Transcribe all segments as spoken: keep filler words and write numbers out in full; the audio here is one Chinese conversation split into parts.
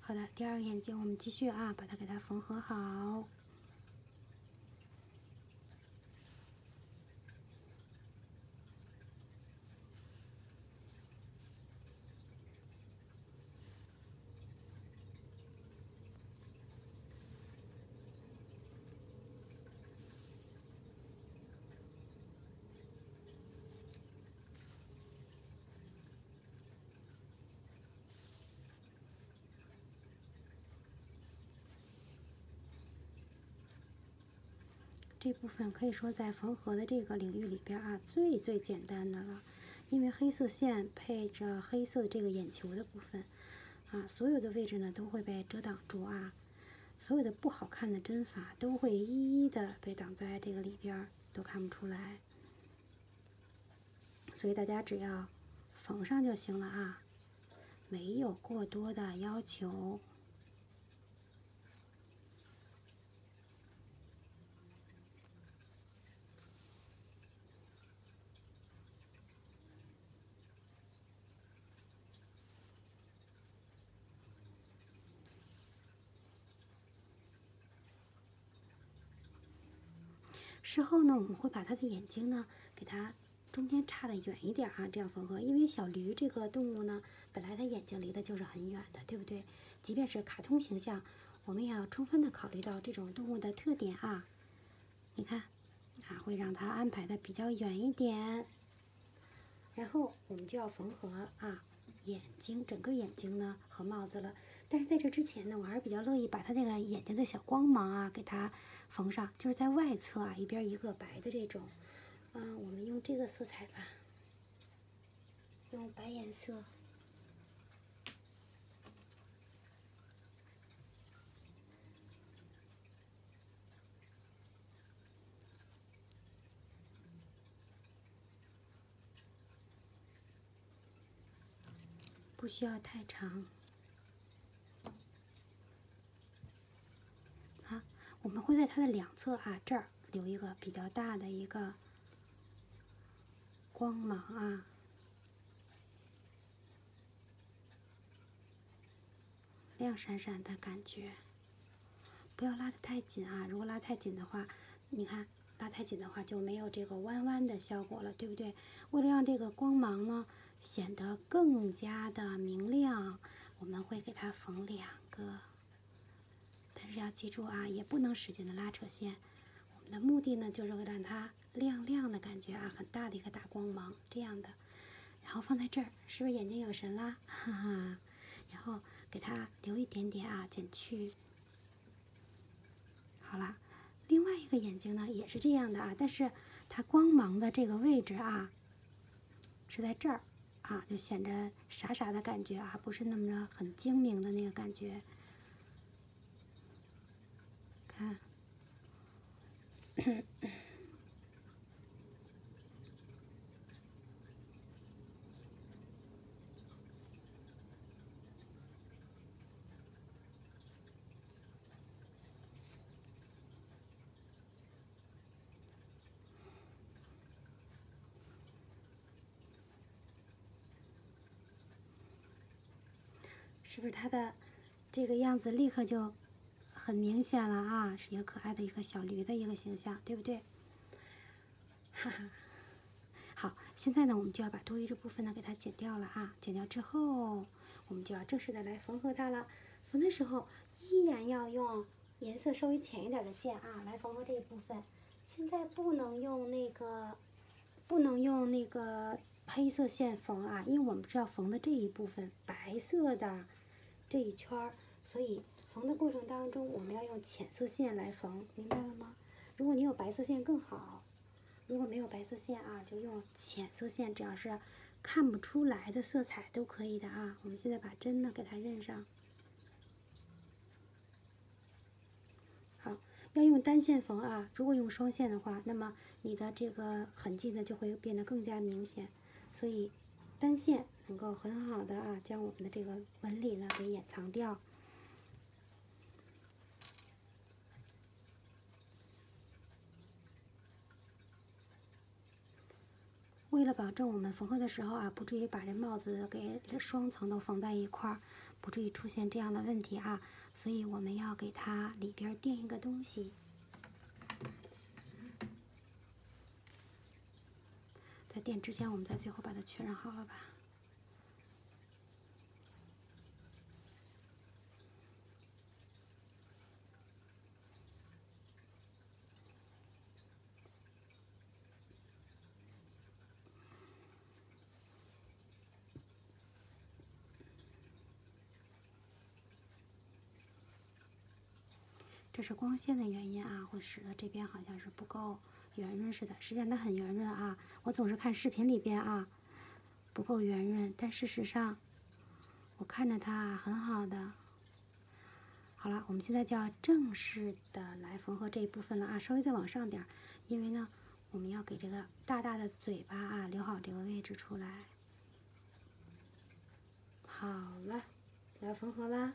好的，第二个眼睛我们继续啊，把它给它缝合好。这部分可以说在缝合的这个领域里边啊，最最简单的了，因为黑色线配着黑色的这个眼球的部分，啊，所有的位置呢都会被遮挡住啊，所有的不好看的针法都会一一的被挡在这个里边，都看不出来。所以大家只要缝上就行了啊，没有过多的要求。事后呢，我们会把它的眼睛呢，给它中间差的远一点啊，这样缝合。因为小驴这个动物呢，本来它眼睛离的就是很远的，对不对？即便是卡通形象，我们也要充分的考虑到这种动物的特点啊。你看，啊，会让它安排的比较远一点。然后我们就要缝合啊，眼睛整个眼睛呢和帽子了。但是在这之前呢，我还是比较乐意把它那个眼睛的小光芒啊给它缝上，就是在外侧啊一边一个白的这种。嗯，我们用这个色彩吧，用白颜色。不需要太长。好，我们会在它的两侧啊这儿留一个比较大的一个光芒啊，亮闪闪的感觉。不要拉得太紧啊，如果拉太紧的话，你看拉太紧的话就没有这个弯弯的效果了，对不对？为了让这个光芒呢显得更加的明亮，我们会给它缝两个。但是要记住啊，也不能使劲的拉扯线。我们的目的呢，就是为了让它亮亮的感觉啊，很大的一个大光芒，这样的。然后放在这儿，是不是眼睛有神啦？哈哈。然后给它留一点点啊，减去。好了，另外一个眼睛呢也是这样的啊，但是它光芒的这个位置啊，是在这儿啊，就显着傻傻的感觉啊，不是那么的很精明的那个感觉。看，是不是它的这个样子立刻就很明显了啊？是一个可爱的一个小驴的一个形象，对不对？哈哈。好，现在呢，我们就要把多余的部分呢给它剪掉了啊！剪掉之后，我们就要正式的来缝合它了。缝的时候依然要用颜色稍微浅一点的线啊来缝合这一部分。现在不能用那个，不能用那个黑色线缝啊，因为我们是要缝的这一部分白色的这一圈儿，所以缝的过程当中我们要用浅色线来缝，明白了吗？如果你有白色线更好。如果没有白色线啊，就用浅色线，只要是看不出来的色彩都可以的啊。我们现在把针呢给它认上。好，要用单线缝啊。如果用双线的话，那么你的这个痕迹呢就会变得更加明显。所以单线能够很好的啊，将我们的这个纹理呢给掩藏掉。为了保证我们缝合的时候啊，不至于把这帽子给双层都缝在一块儿， 不至于出现这样的问题啊。所以我们要给它里边垫一个东西。在垫之前，我们在最后把它确认好了吧。这是光线的原因啊，会使得这边好像是不够圆润似的。实际上它很圆润啊，我总是看视频里边啊不够圆润，但事实上我看着它很好的。好了，我们现在就要正式的来缝合这一部分了啊，稍微再往上点儿，因为呢我们要给这个大大的嘴巴啊留好这个位置出来。好了，来缝合啦。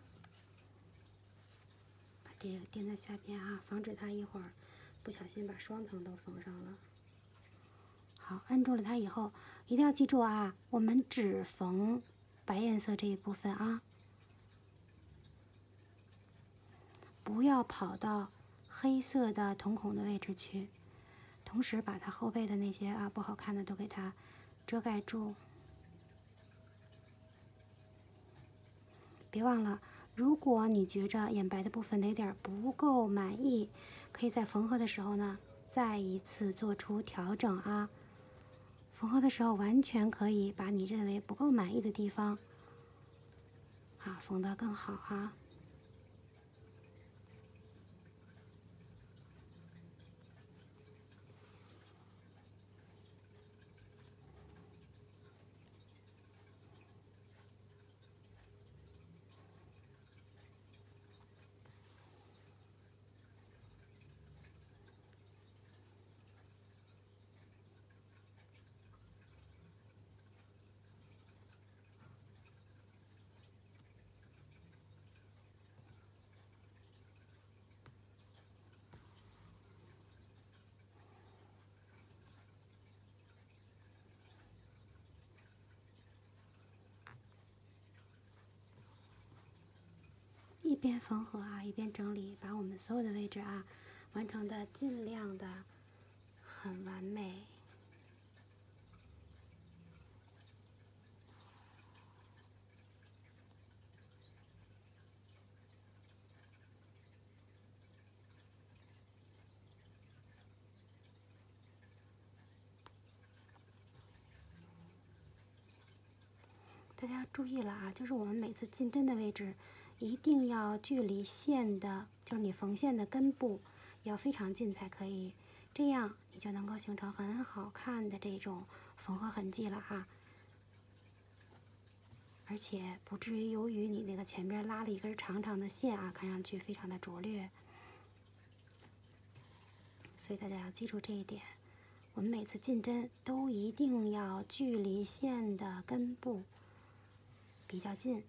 这个垫在下边啊，防止它一会儿不小心把双层都缝上了。好，按住了它以后，一定要记住啊，我们只缝白颜色这一部分啊，不要跑到黑色的瞳孔的位置去，同时把它后背的那些啊不好看的都给它遮盖住。别忘了，如果你觉着眼白的部分哪点不够满意，可以在缝合的时候呢，再一次做出调整啊。缝合的时候完全可以把你认为不够满意的地方，啊，缝得更好啊。一边缝合啊，一边整理，把我们所有的位置啊，完成的尽量的很完美。大家注意了啊，就是我们每次进针的位置，一定要距离线的，就是你缝线的根部要非常近才可以，这样你就能够形成很好看的这种缝合痕迹了哈。而且不至于由于你那个前边拉了一根长长的线啊，看上去非常的拙劣。所以大家要记住这一点，我们每次进针都一定要距离线的根部比较近。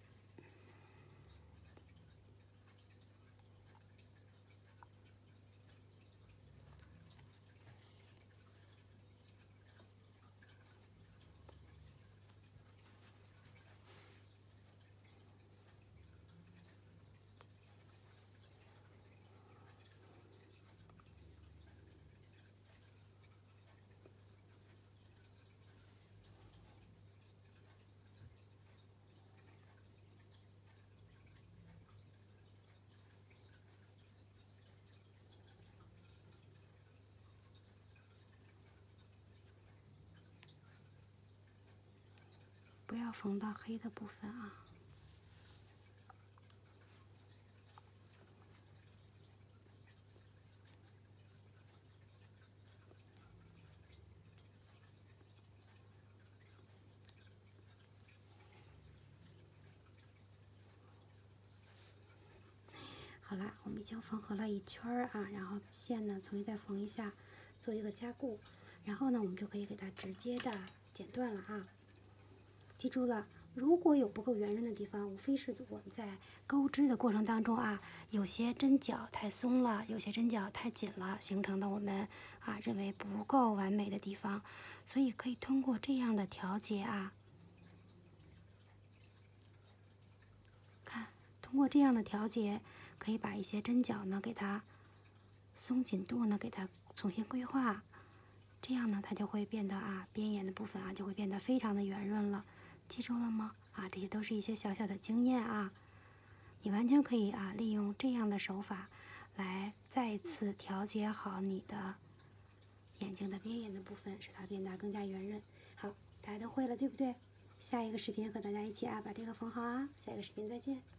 不要缝到黑的部分啊。好啦，我们已经缝合了一圈儿啊，然后线呢重新再缝一下，做一个加固，然后呢我们就可以给它直接的剪断了啊。记住了，如果有不够圆润的地方，无非是我们在钩织的过程当中啊，有些针脚太松了，有些针脚太紧了，形成的我们啊认为不够完美的地方，所以可以通过这样的调节啊， 通过这样的调节，可以把一些针脚呢给它松紧度呢给它重新规划，这样呢它就会变得啊边沿的部分啊就会变得非常的圆润了，记住了吗？啊，这些都是一些小小的经验啊，你完全可以啊利用这样的手法来再次调节好你的眼睛的边沿的部分，使它变得更加圆润。好，大家都会了，对不对？下一个视频和大家一起啊把这个缝好啊，下一个视频再见。